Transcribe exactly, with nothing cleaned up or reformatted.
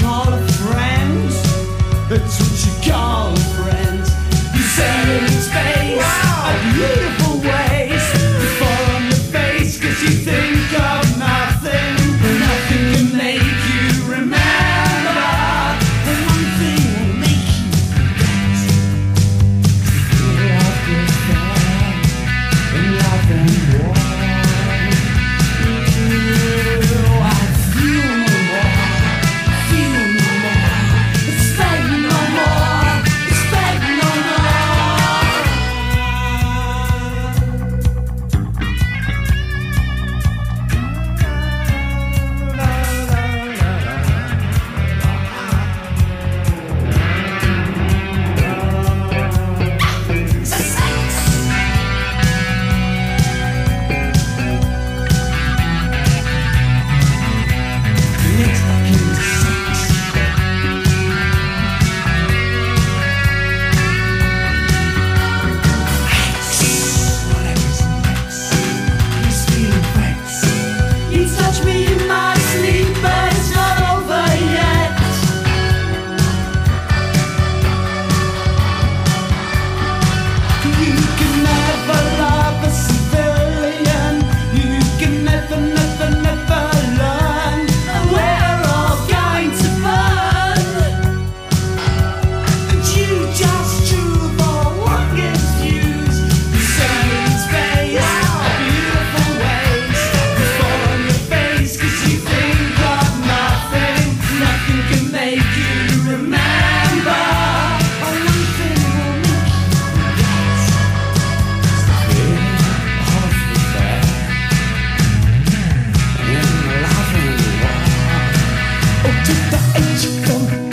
call a friend. That's what you call a friend. You say in space, wow, a beautiful ways. You fall on your face cause you think of nothing. Nothing can make you remember. And one thing will make you forget. Love is there, and love and war. I feel no more, feel no more. Expect no more, expect no to the edge of